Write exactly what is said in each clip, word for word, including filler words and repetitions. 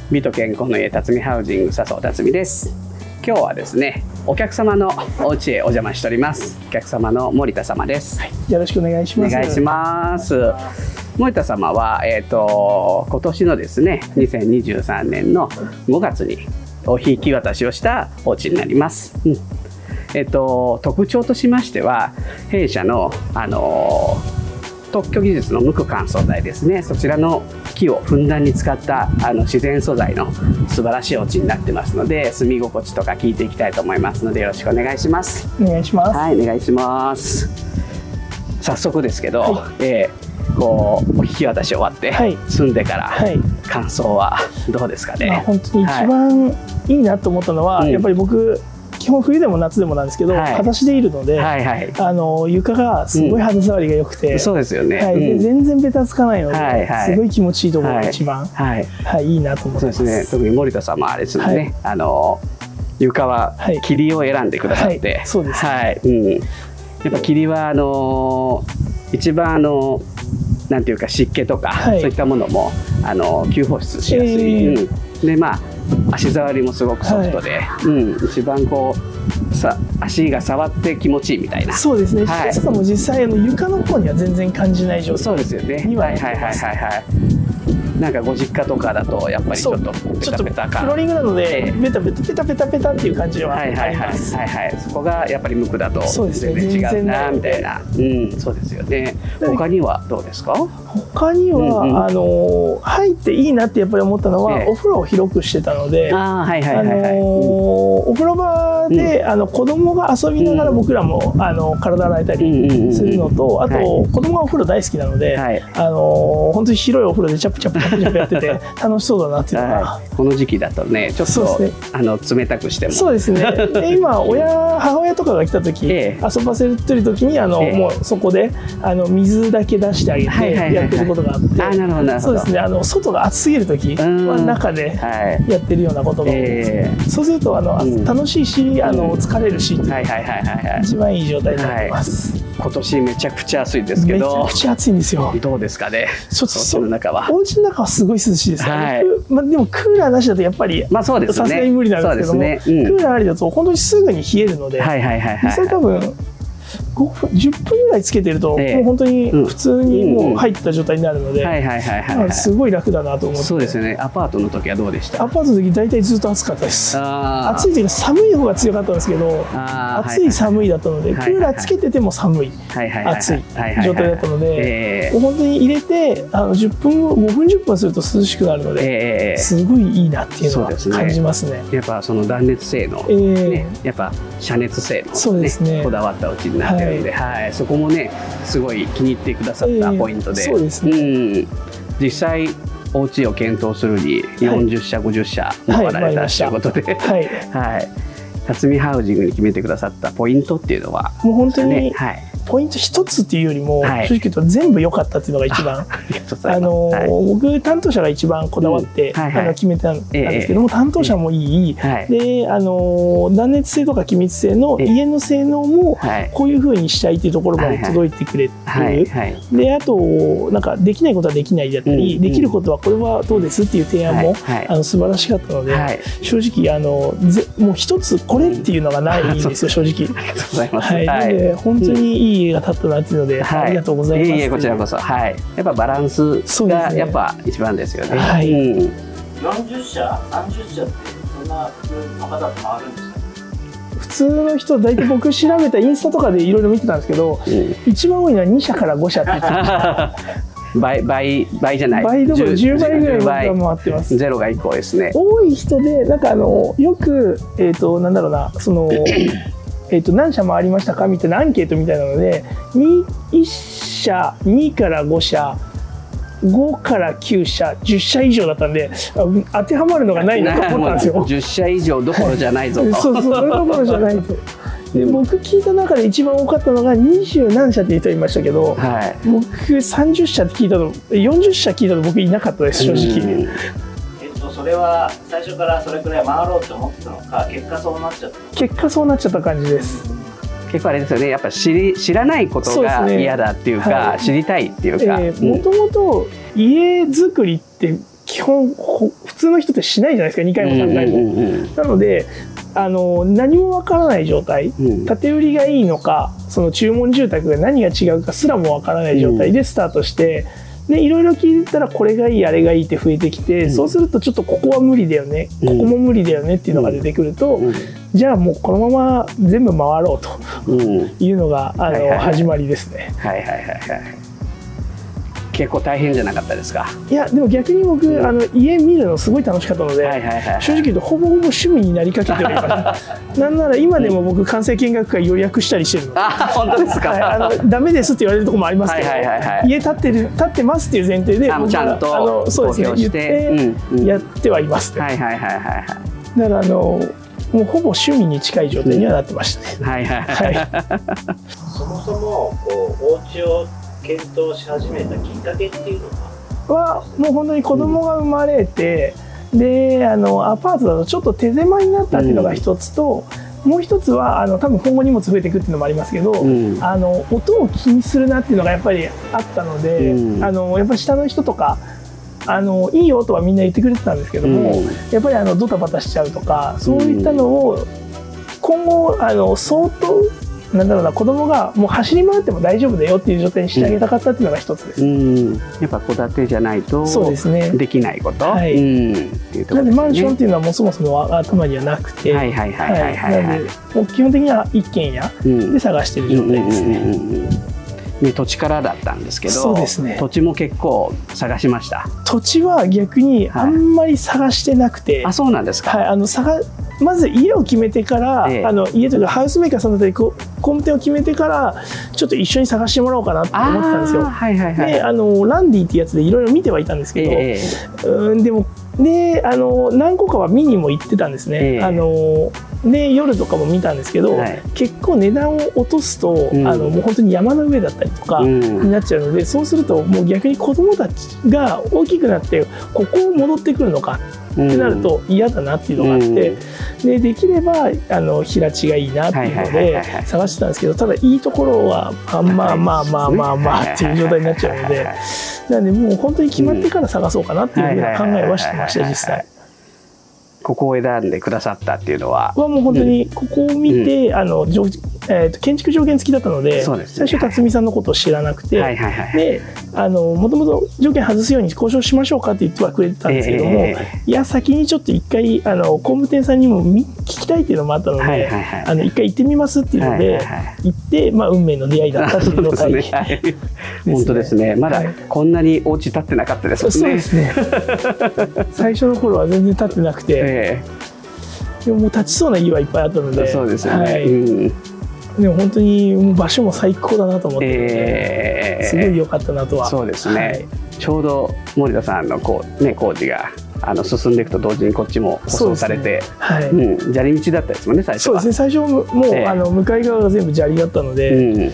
美と健康の家辰巳ハウジング笹生辰巳です。今日はですね、お客様のお家へお邪魔しております。お客様の森田様です、はい、 よろしくお願いします。 お願いします。森田様は、えーと、今年のですねにせんにじゅうさんねんのごがつにお引き渡しをしたお家になります、うんえーと、特徴としましては、弊社の、あのー、特許技術の無垢乾燥剤ですね、そちらの木をふんだんに使ったあの自然素材の素晴らしいお家になってますので、住み心地とか聞いていきたいと思いますので、よろしくお願いします。 お願いします。 はい、お願いします。早速ですけど、はい、えー、こうお引き渡し終わって、はい、住んでから、はい、感想はどうですかね。まあ、 本当に一番いいなと思ったのは、はい、やっぱり僕基本冬でも夏でもなんですけど、はい、裸足でいるので、はいはい、あの床がすごい肌触りが良くて、うん、そうですよね、はい、で全然ベタつかないので、はいはい、すごい気持ちいいところが一番、はいはい、いいなと思ってます。そうですね、特に森田様はあれですよね、はい、あの床は霧を選んでくださって、はいはい、そうです、はい、うん、やっぱ霧はあの一番あのなんていうか湿気とか、はい、そういったものもあの吸放出しやすい、えーうん、でまあ足触りもすごくソフトで、はい、うん、一番こうさ足が触って気持ちいいみたいな。そうですね、はい、しかも実際あの床の方には全然感じない状態。そうですよね、はいはいはいはいはい。なんかご実家とかだとやっぱりちょっとペタペタ感、フローリングなのでベタベタペタペタペタっていう感じはあります。はいはいはい、そこがやっぱり無垢だと全然違うなみたいな。うん、そうですよね。他にはどうですか？他には、うんうん、あの入っていいなってやっぱり思ったのは、ええ、お風呂を広くしてたので、お風呂場で、うん、あの子供が遊びながら僕らも、うん、あの体洗えたりするのと、あと、はい、子供がお風呂大好きなので、はい、あの本当に広いお風呂でチャプチャプチャプチャプやってて楽しそうだなっていうのが、はい、この時期だとねちょっと、ね、あの冷たくしてもそうですね。で今親母親とかが来た時、ええ、遊ばせてる時にあの、ええ、もうそこであの水だけ出してあげてやってることがあって、あ、なるほどなるほど。そうですね、あの外が暑すぎる時は中でやってるようなことが多いですね、えー、そうするとあの、うん、楽しいしあの疲れるし一番いい状態になってます、はい。今年めちゃくちゃ暑いですけど、めちゃくちゃ暑いんですよ。どうですかね、ちょっとお家の中は。お家の中はすごい涼しいです、はい、まあ、でもクーラーなしだとやっぱりさすがに無理なんですけども、ね、うん、クーラーありだと本当にすぐに冷えるので、実際多分ごふんじゅっぷんぐらいつけてると、ええ、もう本当に普通にもう入ってた状態になるのですごい楽だなと思って。そうですよね。アパートの時はどうでした？アパートの時大体ずっと暑かったです。暑い時は寒い方が強かったんですけど、暑い寒いだったので、クーラーつけてても寒い暑い状態だったので、本当に入れてあのじゅっぷんごふんじゅっぷんすると涼しくなるので、すごいいいなっていうのは感じますね。やっぱその断熱性能、ね、やっぱ遮熱性能、ね、こだわったお家になってるので、はいはい、そこもねすごい気に入ってくださったポイントで、えー、そうですね、うん、実際お家を検討するによんじゅっしゃごじゅっしゃ回られたということで、はい、はい、辰巳ハウジングに決めてくださったポイントっていうのは、もう本当に、はい、ポイント一つっていうよりも、はい、正直言うと全部良かったっていうのが一番、あの、はい、僕担当者が一番こだわって、うん、はいはい、あの決めたんですけども、えー、担当者もいい、えー、であの断熱性とか気密性の家の性能もこういうふうにしたいっていうところまで届いてくれてる、であとなんかできないことはできないだったり、うん、できることはこれはどうですっていう提案も、はい、あの素晴らしかったので、はい、正直あのぜもう一つこれっていうのがないんですよ、正直。ありがとうございます。はい、なので本当にいい家が建ったなっていうので、はい、ありがとうございます。いえいえ、こちらこそ、はい、やっぱバランスがやっぱ一番ですよね。はい。うん、よんじゅっしゃ、さんじゅっしゃってそんな普通の方と回るんですか？普通の人大体僕調べたインスタとかでいろいろ見てたんですけど、うん、一番多いのはにしゃからごしゃって言ってました。倍倍倍じゃない。倍どころじゅうばいぐらい僕は回ってます。ゼロがいっこですね。多い人でなんかあのよくえっとなんだろうな、その。えー、と何社回りましたかみたいなアンケートみたいなのでいっしゃにからごしゃごからきゅうしゃじゅっしゃ以上だったんで当てはまるのがないなと思ったんですよ。じゅっしゃ以上どころじゃないぞと。そうそう、それどころじゃないと。で僕聞いた中で一番多かったのがにじゅうなんしゃっていう人いましたけど、はい、僕さんじゅっしゃって聞いたのよんじゅっしゃ聞いたの僕いなかったです、正直。それは最初からそれくらい回ろうと思ってたのか、結果そうなっちゃった結果そうなっちゃった感じです。結構あれですよね、やっぱ知り知らないことが嫌だっていうか、はい、知りたいっていうか。もともと家づくりって基基本普通の人ってしないじゃないですか、にかいもさんかいも。なのであの何もわからない状態、うん、建て売りがいいのかその注文住宅が何が違うかすらもわからない状態でスタートして、うん、でいろいろ聞いたらこれがいいあれがいいって増えてきて、うん、そうするとちょっとここは無理だよね、うん、ここも無理だよねっていうのが出てくると、うん、じゃあもうこのまま全部回ろうというのが、うん、あの始まりですね。はいはいはいはい。 結構大変じゃなかったですか？ いやでも逆に僕、うん、あの家見るのすごい楽しかったので、正直言うとほぼほぼ趣味になりかけてるからなんなら今でも僕完成見学会予約したりしてるので、あ本当ですか？はい、 あのダメですって言われるところもありますけど、家建ってる建ってますっていう前提で僕ちゃんとあのそうですね言ってやってはいますね。はいはいはいはいはい。だからあのもうほぼ趣味に近い状態にはなってましたね。はいはいはい。 そもそもこうお家を検討し始めたきっかけっていうのはもう本当に子供が生まれて、うん、であのアパートだとちょっと手狭になったっていうのが一つと、うん、もう一つはあの多分今後荷物増えていくっていうのもありますけど、うん、あの音を気にするなっていうのがやっぱりあったので、うん、あのやっぱり下の人とかあのいいよとはみんな言ってくれてたんですけども、うん、やっぱりあのドタバタしちゃうとかそういったのを今後あの相当なんだろうな子供がもう走り回っても大丈夫だよっていう状態にしてあげたかったっていうのが一つです。 うん、やっぱ戸建てじゃないとできないこと。はい。なのでマンションっていうのはもうそもそも頭にはなくて、はいはいはいはいはい。なのでもう基本的には一軒家で探している状態ですね。 ね、土地からだったんですけど、そうですね、土地も結構探しました。 土地は逆にあんまり探してなくて、はい、 あそうなんですか。はい、 あの探まず家を決めてから、ええ、あの家というかハウスメーカーさんだったり工務店を決めてからちょっと一緒に探してもらおうかなって思ってたんですよ。はいはいはい、であのランディっていうやつでいろいろ見てはいたんですけど、ええ、うんでもであの何個かは見にも行ってたんですね。ええ、あので夜とかも見たんですけど、はい、結構値段を落とすと、うん、あのもう本当に山の上だったりとかになっちゃうので、うん、そうするともう逆に子どもたちが大きくなってここを戻ってくるのかってなると嫌だなっていうのがあって、うん、でできればあの平地がいいなっていうので探してたんですけど、ただいいところはまあまあまあまあまあまあっていう状態になっちゃうので、なのでもう本当に決まってから探そうかなっていうふうな考えはしてました実際。 ここを選んでくださったっていうのははもう本当にここを見て、うん、あのえー、と建築条件付きだったの で, で、ね、最初辰巳さんのことを知らなくて、であのもともと条件外すように交渉しましょうかって言ってはくれてたんですけども、えー、いや先にちょっと一回あの工務店さんにも聞きたいっていうのもあったので、あの一回行ってみますっていうので、はいはいはい、行って、まあ、運命の出会いだったっていう状態ですね。はい、 本当ですね。まだこんなにお家建ってなかったですね。 そうですね。最初の頃は全然建ってなくて、えー、でももう建ちそうな家はいっぱいあったので、 そうですよね。はい、 うんでも本当にもう場所も最高だなと思って、えー、すごい良かったなとは。 そうですね、はい、ちょうど森田さんのこう、ね、工事があの進んでいくと同時にこっちも舗装されて、ねはいうん、砂利道だったですもんね最初は。 そうですね、最初もう、えー、あの向かい側が全部砂利だったので、うん、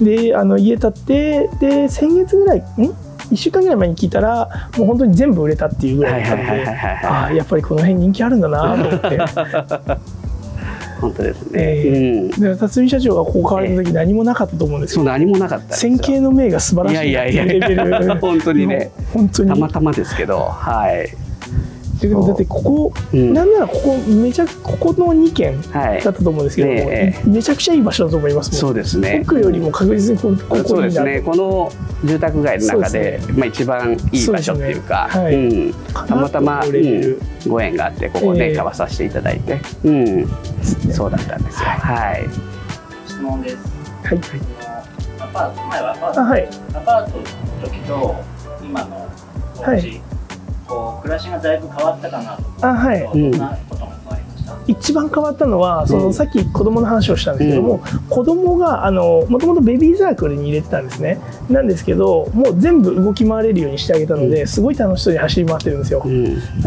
であの家建ってで先月ぐらいんいっしゅうかんぐらい前に聞いたらもう本当に全部売れたっていうぐらいだったので、ああやっぱりこの辺人気あるんだなと思って。 本当ですね。 えーうん、辰巳社長がここ買われた時何もなかったと思うんですよ。 そう何もなかった。 線形の明が素晴らしいっていうレベル。 本当にね。本当にたまたまですけど、はい。 でもだってここ、うん、なんならここめちゃここのにけんだったと思うんですけども、はいね、めちゃくちゃいい場所だと思いますもん。 そうですね。 奥よりも確実にここにそうですね。この住宅街の中で、ね、まあ一番いい場所っていうか、うねはいうん、たまたま、うん、ご縁があってここで買わさせていただいて、えー、うん、そうだったんですよ。はい。 質問です。 はい。 アパート前はアパート、はい、アパートの時と今のお家、はいこう暮らしがだいぶ変わったかなと思うと、あ、はい、どんなことが変わりました？ 一番変わったのはその、うん、さっき子供の話をしたんですけども、うん、子供があのもともとベビーサークルに入れてたんですね。なんですけどもう全部動き回れるようにしてあげたので、うん、すごい楽しそうに走り回ってるんですよ。うん、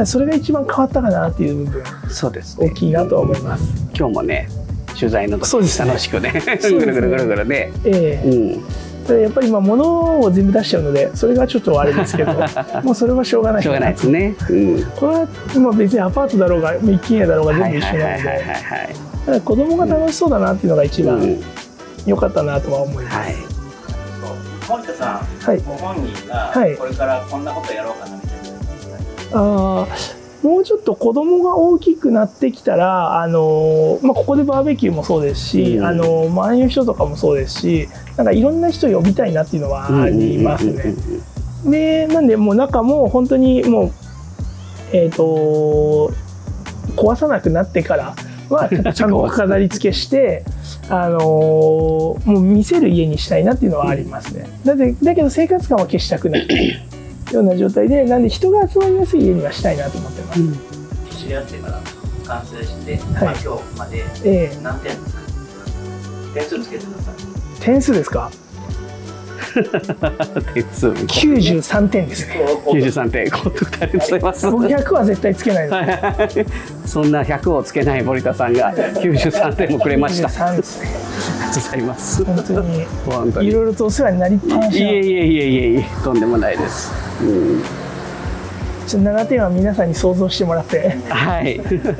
それが一番変わったかなっていう部分、そうですね、大きいなとは思います。 今日もね取材の時に楽しくねぐるぐるぐるぐるね。ええーうんやっぱり今物を全部出しちゃうのでそれがちょっとあれですけどもうそれはしょうがないしょうがないですね、うん、 これは今別にアパートだろうが一軒家だろうが全部一緒なのでただ子供が楽しそうだなっていうのが一番良かったなとは思います、はい、 森田さん、はい、ご本人がこれからこんなことやろうかなみたいなあもうちょっと子供が大きくなってきたら、あのまあ、ここでバーベキューもそうですし、うん、あの周りの人とかもそうですし、なんかいろんな人呼びたいなっていうのはありますね。でなんでもう中も本当にもうえっと壊さなくなってからはちゃんと飾り付けしてあのもう見せる家にしたいなっていうのはありますね。だってだけど生活感は消したくないような状態で、なんで人が集まりやすい家にはしたいなと思ってます。 知り合ってから完成して、はい、まあ、今日まで何点ですか、えー、点数つけてください。 点数ですか？ 点数きゅうじゅうさんてんですね。 きゅうじゅうさんてん、高得点ありがとうございます。 僕ひゃくは絶対つけないです。 そんなひゃくをつけない森田さんがきゅうじゅうさんてんもくれました。 きゅうじゅうさんですね。 ありがとうございます。 本当に本当にいろいろとお世話になりっぱなし。 いえいえいえいえいえ、とんでもないです。うん、 ちょっとななてんは皆さんに想像してもらって。 はい。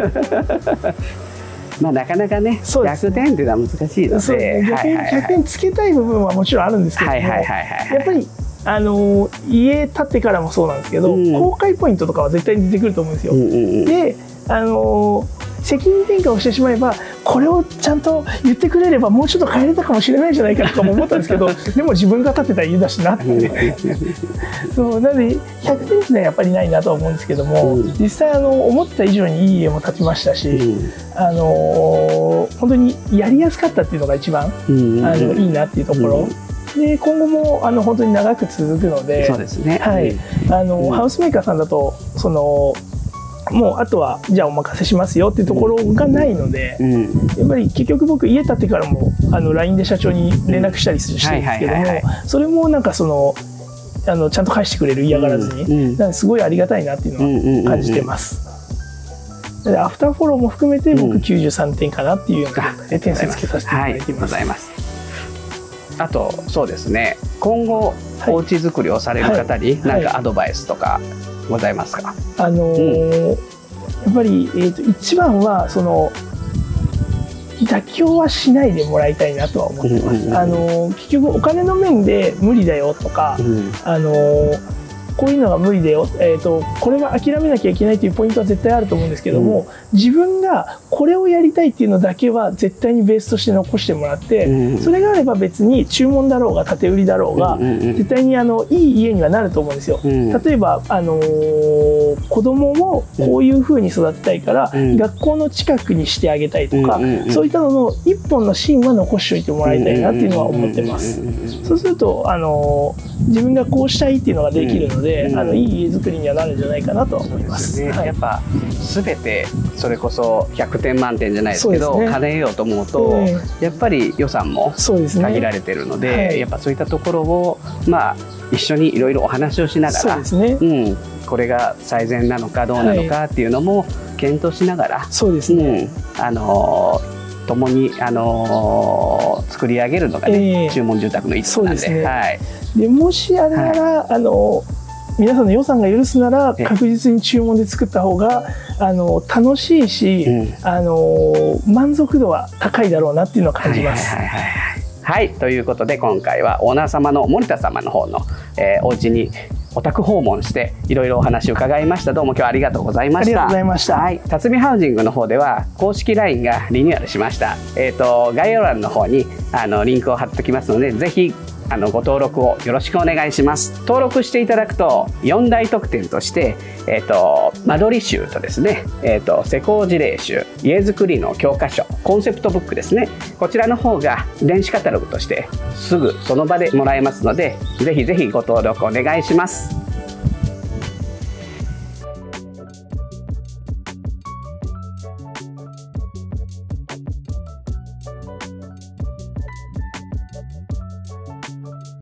まあなかなかね、ひゃくてんっていうのは難しいので、 逆にひゃくてんつけたい部分はもちろんあるんですけども、やっぱりあの家建ってからもそうなんですけど、うん、公開ポイントとかは絶対に出てくると思うんですよ。うんうんうん、で、あの責任転嫁をしてしまえば、これをちゃんと言ってくれればもうちょっと変えれたかもしれないじゃないかとかも思ったんですけどでも自分が建てた家だしなってそうなのでひゃくてんってのはやっぱりないなと思うんですけども、うん、実際あの思ってた以上にいい家も建ちましたし、うん、あの本当にやりやすかったっていうのが一番、うんうん、あのいいなっていうところ、うん、で今後もあの本当に長く続くので、 そうですね、 はい、あの、うん、ハウスメーカーさんだとそのもうあとはじゃあお任せしますよっていうところがないので、うん、やっぱり結局僕家建ってからもあの ライン で社長に連絡したりしてるんですけども、それもなんかそのあのちゃんと返してくれる、嫌がらずに、うん、なんかすごいありがたいなっていうのは感じてます。でアフターフォローも含めて僕きゅうじゅうさんてんかなっていうような状態で点数つけさせていただいています。 あとそうですね、今後お家作りをされる方に何かアドバイスとかございますか？ あのーうん、やっぱり、えーと、一番はその妥協はしないでもらいたいなとは思ってます。あのー、結局お金の面で無理だよとか、うん、あのーこういうのが無理だよ、えーと、これは諦めなきゃいけないというポイントは絶対あると思うんですけども、うん、自分がこれをやりたいっていうのだけは絶対にベースとして残してもらって、うん、それがあれば別に注文だろうが建て売りだろうが、うんうんうん、絶対にあのいい家にはなると思うんですよ。うん、例えば、あのー、子供をこういうふうに育てたいから、うん、学校の近くにしてあげたいとか、うんうんうん、そういったのの一本の芯は残しておいてもらいたいなっていうのは思ってます。そうすると、あのー、自分がこうしたいっていうのができるので、でうん、あのいい家づくりにはなるんじゃないかなとは思います。 ね、はい、やっぱ全てそれこそひゃくてん満点じゃないですけど、ね、叶えようと思うと、えー、やっぱり予算も限られてるので、ね、はい、やっぱそういったところをまあ一緒にいろいろお話をしながら、そうですね、うん、これが最善なのかどうなのかっていうのも検討しながら、はい、そうですね、うん、あのー、共に、あのー、作り上げるのがね、えー、注文住宅の一つなんで、そうですね、はい、でもしあれなら、はい、あのー皆さんの予算が許すなら確実に注文で作った方があの楽しいし、うん、あの満足度は高いだろうなっていうのを感じます。 はい、ということで今回はオーナー様の森田様の方の、えー、お家にお宅訪問していろいろお話を伺いました。どうも今日はありがとうございました。 ありがとうございました。 はい、辰巳ハウジングの方では公式 ライン がリニューアルしました。えっと概要欄の方にあのリンクを貼っておきますので、ぜひあのご登録をよろしくお願いします。登録していただくとよん大特典として、えー、と間取り集とですね、えー、と施工事例集、家づくりの教科書、コンセプトブックですね、こちらの方が電子カタログとしてすぐその場でもらえますので、ぜひぜひご登録お願いします。